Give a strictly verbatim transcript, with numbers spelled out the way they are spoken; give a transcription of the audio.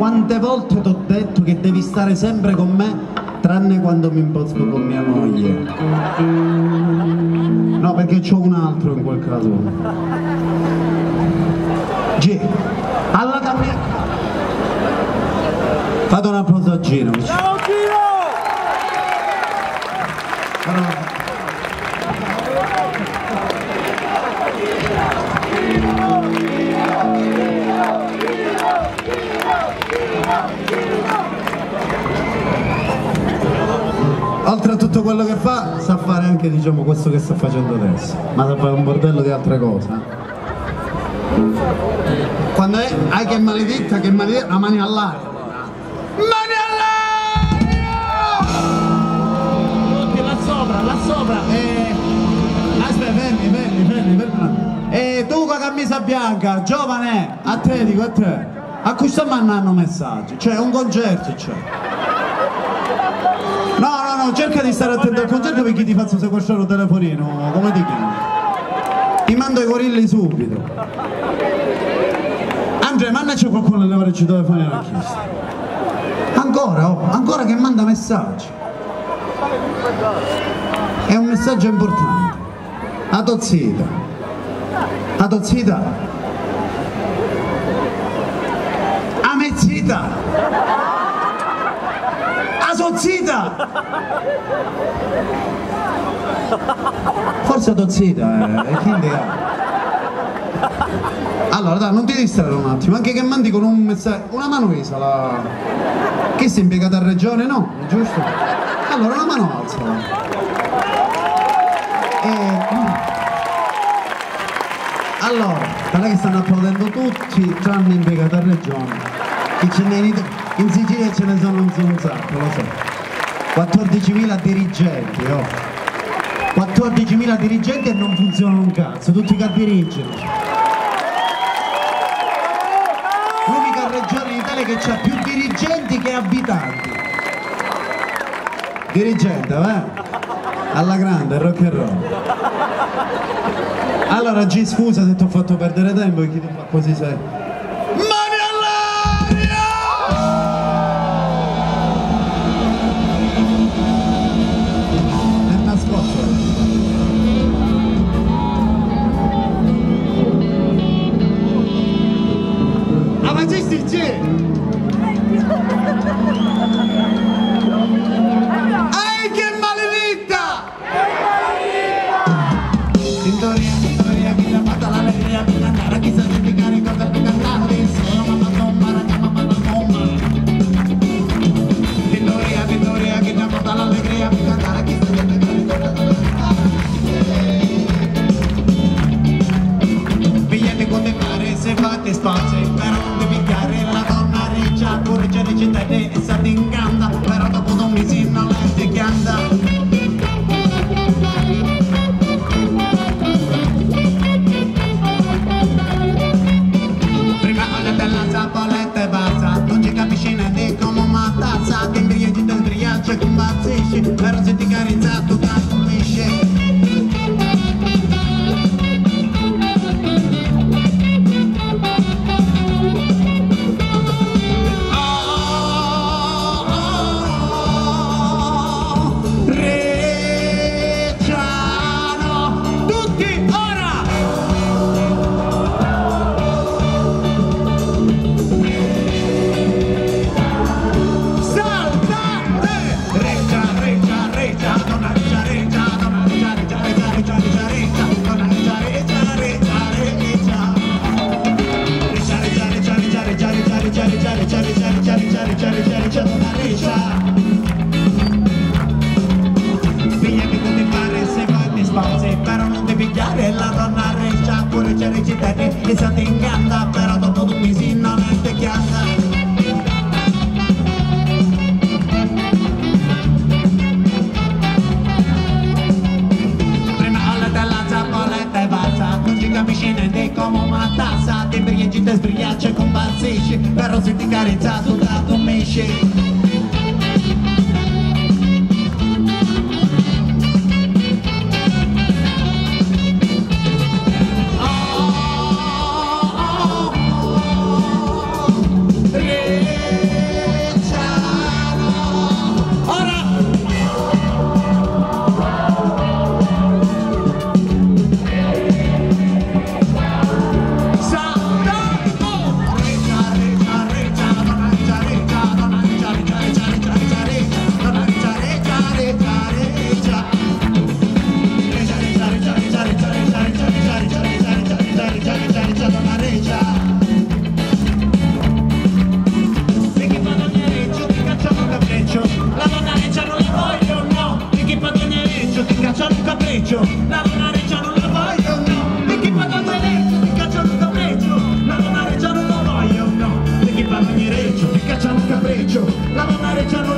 quante volte ti ho detto che devi stare sempre con me, tranne quando mi imposto con mia moglie. No, perché c'ho un altro in quel caso. G, alla cammina. Fate un applauso a Gino. Ciao Gino! Oltre a tutto quello che fa, sa fare anche, diciamo, questo che sta facendo adesso, ma sa fare un bordello di altre cose. Eh? Quando è, hai che maledetta, che maledetta, la mani all'aria. Mani all'aria! Tutti là sopra, là sopra. E... aspetta, fermi, fermi, fermi, fermi. E tu con la camicia bianca, giovane, a te dico, a te, a cui sta mandando messaggi? Cioè, un concerto, cioè. No, no, no, cerca di stare attento al concerto perché ti faccio sequestrare un telefonino, come ti chiami? Ti mando i gorilli subito. Andrea, mandaci qualcuno a levarci i telefoni alla chiesa. Ancora, oh, ancora che manda messaggi. È un messaggio importante. A tozzita. A tozzita. A mezzita. Sozzita! Forse tozzita, eh, quindi... Allora dai, non ti distrarre un attimo, anche che mandi con un messaggio, una mano isa, la... Che sei impiegata a regione? No, giusto? Allora una mano alzala. E... Allora, guarda che stanno applaudendo tutti, tranne impiegata a regione. Che ce n'è in, in Sicilia ce ne sono un sacco, lo so. quattordicimila dirigenti, oh. quattordicimila dirigenti e non funzionano un cazzo, tutti che dirigono. L'unica regione in Italia che ha più dirigenti che abitanti. Dirigente, va? Alla grande, rock and roll. Allora G, scusa se ti ho fatto perdere tempo, perché ti fa così sei. Però se ti carizzato tanto lisce. Oh, oh, oh, Reggiano, tutti ora! Saltate! Reggia, Reggia, Reggia, donna Reggia, Reggia, donna Reggia, Reggia, Reggia, Reggia, Reggia, Reggia, donna Reggia, Reggia, Reggia, Reggia. Reggia, Reggia, Reggia, Reggia, Reggia, Reggia, Reggia, Reggia, Reggia, Reggia, Reggia, Reggia, Reggia, Reggia, donna Reggia. Figlia che tu ti pare se vai ti spazi, però non ti pigliare la donna Reggia, pure c'è Reggia che sa ti inganda, però dopo due mesi non è te chianda. Capisci niente come una tazza, ti brighi, ti sbriaccia con bazzisci, però se ti carizza tu da tu mesci. Oh, oh, oh, oh, la donna reggia